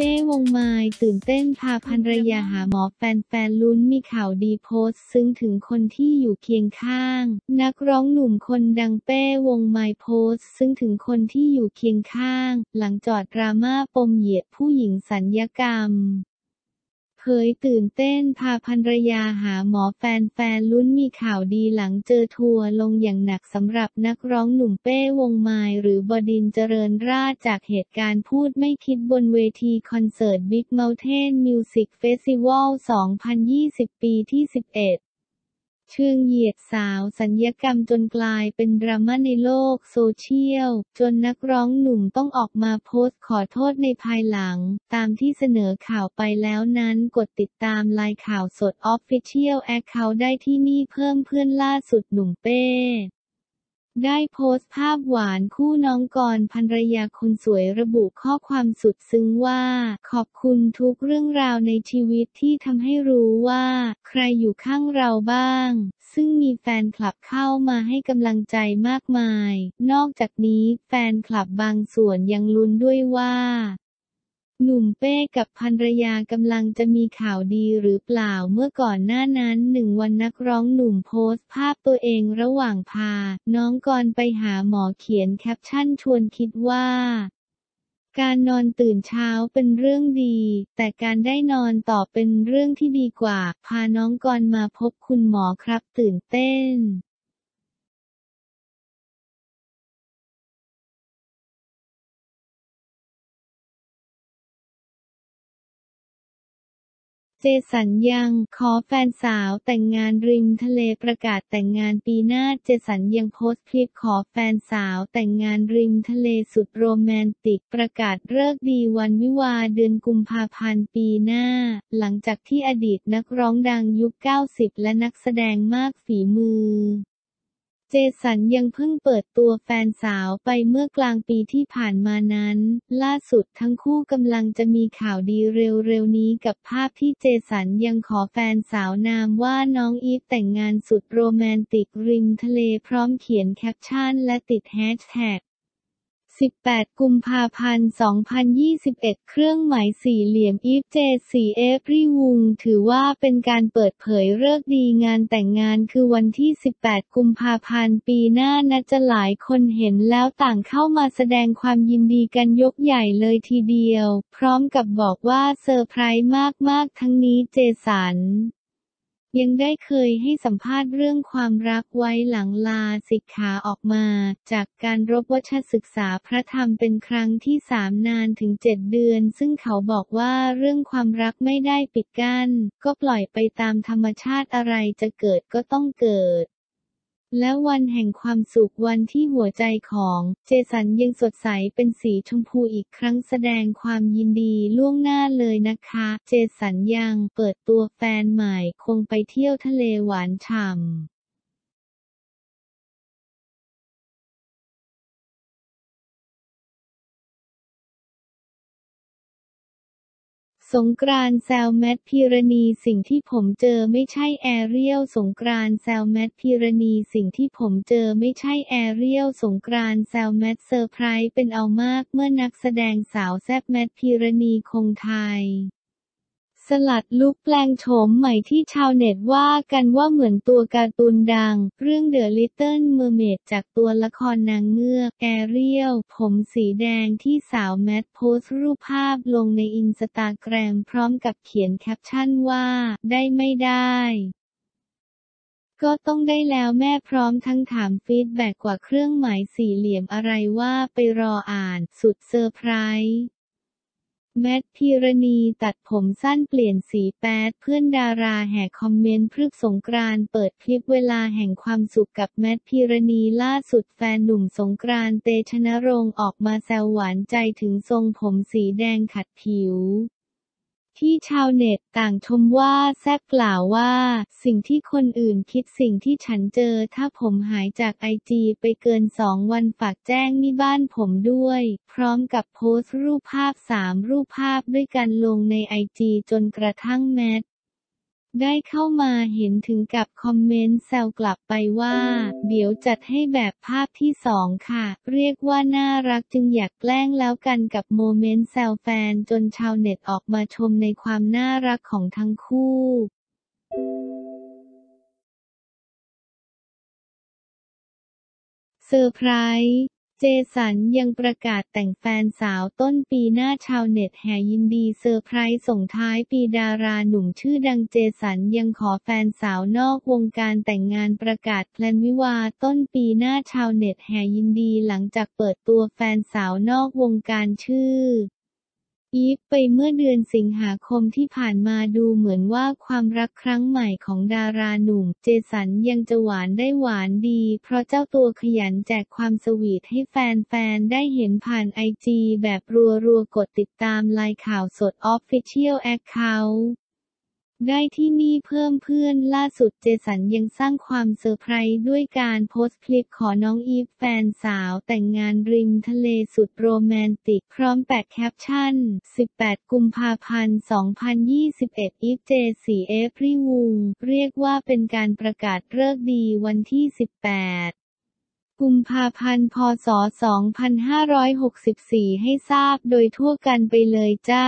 ป้วงไมล์ตื่นเต้นพาภรรยาหาหมอแฟนๆลุ้นมีข่าวดีโพสต์ซึ้งถึงคนที่อยู่เคียงข้างนักร้องหนุ่มคนดังเป้วงไมล์โพสต์ซึ้งถึงคนที่อยู่เคียงข้างหลังจอดดราม่าปมเหยียดผู้หญิงศัลยกรรมเผยตื่นเต้นพาภรรยาหาหมอแฟนๆลุ้นมีข่าวดีหลังเจอทัวร์ลงอย่างหนักสำหรับนักร้องหนุ่มเป้วงไมล์หรือบดินทร์เจริญราษฎร์จากเหตุการณ์พูดไม่คิดบนเวทีคอนเสิร์ต Big Mountain Music Festival 2020 ปีที่ 11เชิงเหยียดสาวศัลยกรรมจนกลายเป็นดราม่าในโลกโซเชียลจนนักร้องหนุ่มต้องออกมาโพสต์ขอโทษในภายหลังตามที่เสนอข่าวไปแล้วนั้นกดติดตามไลน์ข่าวสด Official Account ได้ที่นี่เพิ่มเพื่อนล่าสุดหนุ่มเป้ได้โพสต์ภาพหวานคู่น้องกรภรรยาคนสวยระบุข้อความสุดซึ้งว่าขอบคุณทุกเรื่องราวในชีวิตที่ทำให้รู้ว่าใครอยู่ข้างเราบ้างซึ่งมีแฟนคลับเข้ามาให้กำลังใจมากมายนอกจากนี้แฟนคลับบางส่วนยังลุ้นด้วยว่าหนุ่มเป้กับภรรยากำลังจะมีข่าวดีหรือเปล่าเมื่อก่อนหน้านั้น1 วันนักร้องหนุ่มโพสต์ภาพตัวเองระหว่างพาน้องกรไปหาหมอเขียนแคปชั่นชวนคิดว่าการนอนตื่นเช้าเป็นเรื่องดีแต่การได้นอนต่อเป็นเรื่องที่ดีกว่าพาน้องกรมาพบคุณหมอครับตื่นเต้นเจสัญยังขอแฟนสาวแต่งงานริมทะเลประกาศแต่งงานปีหน้าเจสัญยังโพสต์คลิปขอแฟนสาวแต่งงานริมทะเลสุดโรแมนติกประกาศฤกษ์ดีวันวิวาห์เดือนกุมภาพันธ์ปีหน้าหลังจากที่อดีตนักร้องดังยุค 90 และนักแสดงมากฝีมือเจสันยังเพิ่งเปิดตัวแฟนสาวไปเมื่อกลางปีที่ผ่านมานั้นล่าสุดทั้งคู่กำลังจะมีข่าวดีเร็วๆนี้กับภาพที่เจสันยังขอแฟนสาวนามว่าน้องอีฟแต่งงานสุดโรแมนติกริมทะเลพร้อมเขียนแคปชั่นและติดแฮชแท็ก18 กุมภาพันธ์ 2021 เครื่องหมายสี่เหลี่ยมอีฟเจ4 เอพริวงถือว่าเป็นการเปิดเผยฤกษ์ดีงานแต่งงานคือวันที่ 18 กุมภาพันธ์ ปีหน้านะจะหลายคนเห็นแล้วต่างเข้ามาแสดงความยินดีกันยกใหญ่เลยทีเดียวพร้อมกับบอกว่าเซอร์ไพรส์มากๆทั้งนี้เจสันยังได้เคยให้สัมภาษณ์เรื่องความรักไว้หลังลาสิกขาออกมาจากการรบวชศึกษาพระธรรมเป็นครั้งที่3นานถึง7 เดือนซึ่งเขาบอกว่าเรื่องความรักไม่ได้ปิดกั้นก็ปล่อยไปตามธรรมชาติอะไรจะเกิดก็ต้องเกิดและวันแห่งความสุขวันที่หัวใจของเจสันยังสดใสเป็นสีชมพูอีกครั้งแสดงความยินดีล่วงหน้าเลยนะคะเจสันยังเปิดตัวแฟนใหม่คงไปเที่ยวทะเลหวานฉ่ำสงกรานต์แซวแมทพีรณีสิ่งที่ผมเจอไม่ใช่แอเรียลสงกรานต์แซวแมทพีรณีสิ่งที่ผมเจอไม่ใช่แอเรียลสงกรานต์แซวแมทเซอร์ไพรส์เป็นเอามากเมื่อนักแสดงสาวแซ่บแมทพีรณีคงไทยสลัดลุคแปลงโฉมใหม่ที่ชาวเน็ตว่ากันว่าเหมือนตัวการ์ตูนดังเรื่อง The Little Mermaid จากตัวละครนางเงือกแอเรียลผมสีแดงที่สาวแมทโพสต์รูปภาพลงในอินสตาแกรมพร้อมกับเขียนแคปชั่นว่าได้ไม่ได้ก็ต้องได้แล้วแม่พร้อมทั้งถามฟีดแบ็กกว่าเครื่องหมายสี่เหลี่ยมอะไรว่าไปรออ่านสุดเซอร์ไพรส์แมทพีรณีตัดผมสั้นเปลี่ยนสีแป๊ดเพื่อนดาราแห่คอมเมนต์พฤกษ์สงกรานต์เปิดคลิปเวลาแห่งความสุขกับแมทพีรณีล่าสุดแฟนหนุ่มสงกรานต์เตชะนรงค์ออกมาแซวหวานใจถึงทรงผมสีแดงขัดผิวที่ชาวเน็ตต่างชมว่าแซ่บกล่าวว่าสิ่งที่คนอื่นคิดสิ่งที่ฉันเจอถ้าผมหายจากไอจีไปเกิน2 วันฝากแจ้งนี่บ้านผมด้วยพร้อมกับโพสต์รูปภาพ3 รูปภาพด้วยกันลงในไอจีจนกระทั่งแมทได้เข้ามาเห็นถึงกับคอมเมนต์แซวกลับไปว่าเดี๋ยวจัดให้แบบภาพที่2ค่ะเรียกว่าน่ารักจึงอยากแกล้งแล้วกันกับโมเมนต์แซวแฟนจนชาวเน็ตออกมาชมในความน่ารักของทั้งคู่เซอร์ไพรส์เจสันยังประกาศแต่งแฟนสาวต้นปีหน้าชาวเน็ตแห่ยินดีเซอร์ไพรส์ส่งท้ายปีดาราหนุ่มชื่อดังเจสันยังขอแฟนสาวนอกวงการแต่งงานประกาศแพลนวิวาห์ต้นปีหน้าชาวเน็ตแห่ยินดีหลังจากเปิดตัวแฟนสาวนอกวงการชื่ออีฟไปเมื่อเดือนสิงหาคมที่ผ่านมาดูเหมือนว่าความรักครั้งใหม่ของดาราหนุ่มเจสันยังจะหวานได้หวานดีเพราะเจ้าตัวขยันแจกความสวีทให้แฟนๆได้เห็นผ่านไอจีแบบรัวๆกดติดตามไลน์ข่าวสด Official Accountได้ที่นี่เพิ่มเพื่อนล่าสุดเจสันยังสร้างความเซอร์ไพรส์ด้วยการโพสต์คลิปขอน้องอีฟแฟนสาวแต่งงานริมทะเลสุดโรแมนติกพร้อมแปะแคปชั่น 18 กุมภาพันธ์ 2021 อีฟเจสีเอพริวูงเรียกว่าเป็นการประกาศฤกษ์ดีวันที่ 18 กุมภาพันธ์ พ.ศ. 2564 ให้ทราบโดยทั่วกันไปเลยจ้า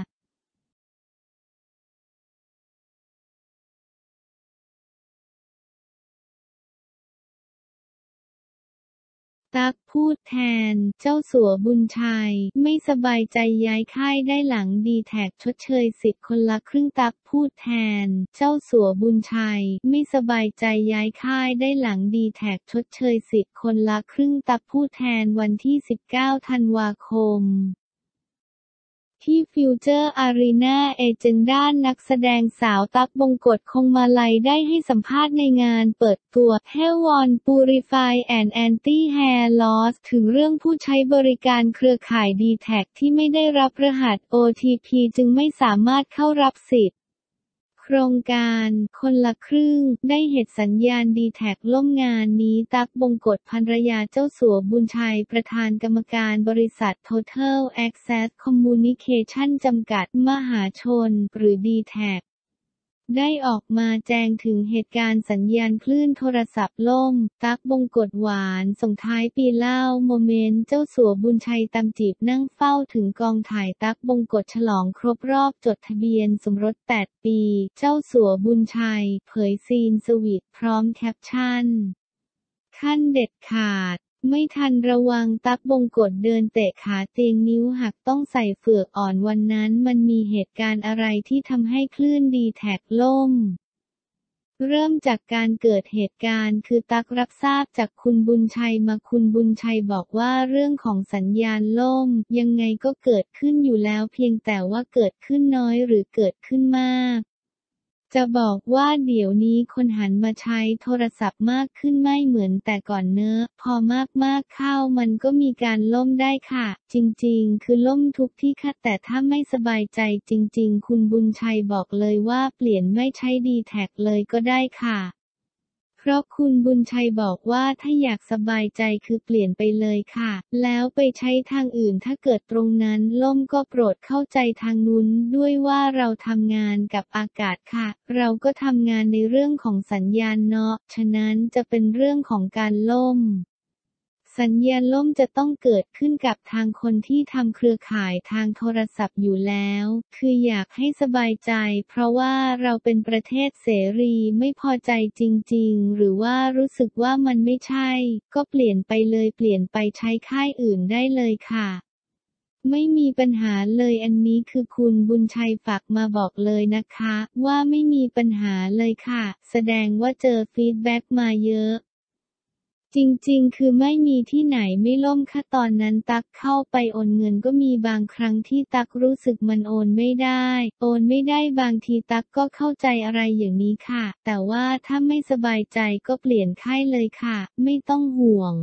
ตั๊กพูดแทนเจ้าสัวบุญชัยไม่สบายใจย้ายค่ายได้หลังดีแท็กชดเชยสิทธิ์คนละครึ่งตั๊กพูดแทนเจ้าสัวบุญชัยไม่สบายใจย้ายค่ายได้หลังดีแท็กชดเชยสิทธิ์คนละครึ่งตั๊กพูดแทนวันที่ 19 ธันวาคมที่ฟิวเจอร์อารีนาเอเจนด้านนักแสดงสาวตั๊กบงกฎคงมาลัยได้ให้สัมภาษณ์ในงานเปิดตัว Hair One Purify and Anti Hair Loss ถึงเรื่องผู้ใช้บริการเครือข่ายดีแท็กที่ไม่ได้รับรหัส OTP จึงไม่สามารถเข้ารับสิทธิ์โครงการคนละครึ่งได้เหตุสัญญาณดีแท็กล่มงานนี้ตั๊กบงกฎภรรยาเจ้าสัวบุญชัยประธานกรรมการบริษัท Total Access Communication จำกัดมหาชนหรือดีแท็กได้ออกมาแจ้งถึงเหตุการณ์สัญญาณคลื่นโทรศัพท์ล่มตั๊กบงกฎหวานส่งท้ายปีเล่าโมเมนต์เจ้าสัวบุญชัยตามจีบนั่งเฝ้าถึงกองถ่ายตั๊กบงกฎฉลองครบรอบจดทะเบียนสมรส 8 ปีเจ้าสัวบุญชัยเผยซีนสวีทพร้อมแคปชั่นขั้นเด็ดขาดไม่ทันระวังตั๊กบงกฎเดินเตะขาเตียงนิ้วหักต้องใส่เฝือกอ่อนวันนั้นมันมีเหตุการณ์อะไรที่ทำให้คลื่นดีแท็กล่มเริ่มจากการเกิดเหตุการณ์คือตั๊กรับทราบจากคุณบุญชัยมาคุณบุญชัยบอกว่าเรื่องของสัญญาณล่มยังไงก็เกิดขึ้นอยู่แล้วเพียงแต่ว่าเกิดขึ้นน้อยหรือเกิดขึ้นมากจะบอกว่าเดี๋ยวนี้คนหันมาใช้โทรศัพท์มากขึ้นไม่เหมือนแต่ก่อนเนอะพอมากเข้ามันก็มีการล่มได้ค่ะจริงๆคือล่มทุกที่ค่ะแต่ถ้าไม่สบายใจจริงๆคุณบุญชัยบอกเลยว่าเปลี่ยนไม่ใช้ดีแท็กเลยก็ได้ค่ะเพราะคุณบุญชัยบอกว่าถ้าอยากสบายใจคือเปลี่ยนไปเลยค่ะแล้วไปใช้ทางอื่นถ้าเกิดตรงนั้นล่มก็โปรดเข้าใจทางนู้นด้วยว่าเราทำงานกับอากาศค่ะเราก็ทำงานในเรื่องของสัญญาณเนาะฉะนั้นจะเป็นเรื่องของการล่มสัญญาณล่มจะต้องเกิดขึ้นกับทางคนที่ทำเครือข่ายทางโทรศัพท์อยู่แล้วคืออยากให้สบายใจเพราะว่าเราเป็นประเทศเสรีไม่พอใจจริงๆหรือว่ารู้สึกว่ามันไม่ใช่ก็เปลี่ยนไปเลยเปลี่ยนไปใช้ค่ายอื่นได้เลยค่ะไม่มีปัญหาเลยอันนี้คือคุณบุญชัยฝากมาบอกเลยนะคะว่าไม่มีปัญหาเลยค่ะแสดงว่าเจอฟีดแบ็กมาเยอะจริงๆคือไม่มีที่ไหนไม่ล่มค่ะตอนนั้นตั๊กเข้าไปโอนเงินก็มีบางครั้งที่ตั๊กรู้สึกมันโอนไม่ได้บางทีตั๊กก็เข้าใจอะไรอย่างนี้ค่ะแต่ว่าถ้าไม่สบายใจก็เปลี่ยนค่ายเลยค่ะไม่ต้องห่วง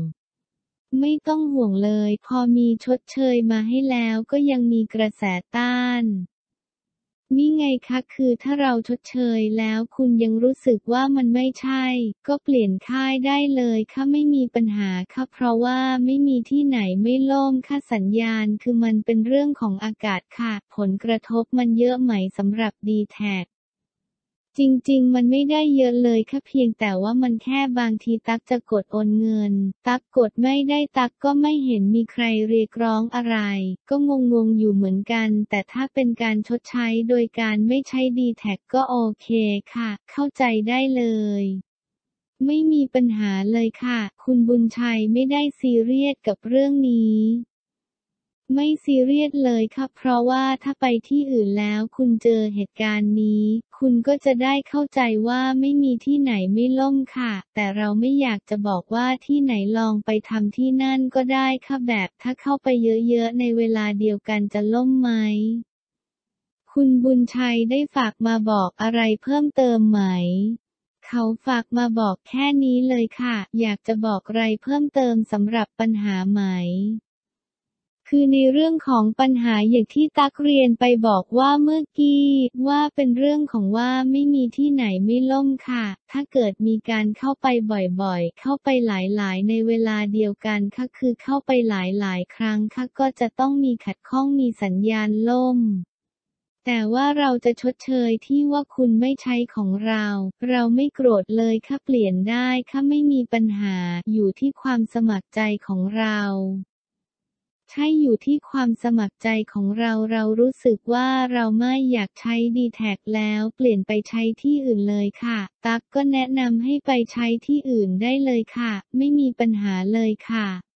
เลยพอมีชดเชยมาให้แล้วก็ยังมีกระแสต้านนี่ไงคะคือถ้าเราชดเชยแล้วคุณยังรู้สึกว่ามันไม่ใช่ก็เปลี่ยนค่ายได้เลยค่ะไม่มีปัญหาค่ะเพราะว่าไม่มีที่ไหนไม่ล่มค่ะสัญญาณคือมันเป็นเรื่องของอากาศค่ะผลกระทบมันเยอะไหมสำหรับดีแท็กจริงๆมันไม่ได้เยอะเลยค่ะเพียงแต่ว่ามันแค่บางทีตั๊กจะกดโอนเงินตั๊กกดไม่ได้ตั๊กก็ไม่เห็นมีใครเรียกร้องอะไรก็งงๆอยู่เหมือนกันแต่ถ้าเป็นการชดใช้โดยการไม่ใช้ดีแท็กก็โอเคค่ะเข้าใจได้เลยไม่มีปัญหาเลยค่ะคุณบุญชัยไม่ได้ซีเรียสกับเรื่องนี้ไม่ซีเรียสเลยค่ะเพราะว่าถ้าไปที่อื่นแล้วคุณเจอเหตุการณ์นี้คุณก็จะได้เข้าใจว่าไม่มีที่ไหนไม่ล่มค่ะแต่เราไม่อยากจะบอกว่าที่ไหนลองไปทำที่นั่นก็ได้ค่ะแบบถ้าเข้าไปเยอะๆในเวลาเดียวกันจะล่มไหมคุณบุญชัยได้ฝากมาบอกอะไรเพิ่มเติมไหมเขาฝากมาบอกแค่นี้เลยค่ะอยากจะบอกอะไรเพิ่มเติมสำหรับปัญหาไหม คือในเรื่องของปัญหาอย่างที่ตักเรียนไปบอกว่าเมื่อกี้ว่าเป็นเรื่องของว่าไม่มีที่ไหนไม่ล่มค่ะถ้าเกิดมีการเข้าไปบ่อยๆเข้าไปหลายๆในเวลาเดียวกันค่ะคือเข้าไปหลายๆครั้งค่ะก็จะต้องมีขัดข้องมีสัญญาณล่มแต่ว่าเราจะชดเชยที่ว่าคุณไม่ใช้ของเราไม่โกรธเลยค่ะเปลี่ยนได้ค่ะไม่มีปัญหาอยู่ที่ความสมัครใจของเราใช่อยู่ที่ความสมัครใจของเรารู้สึกว่าเราไม่อยากใช้ดีแท็กแล้วเปลี่ยนไปใช้ที่อื่นเลยค่ะตั๊กก็แนะนำให้ไปใช้ที่อื่นได้เลยค่ะไม่มีปัญหาเลยค่ะ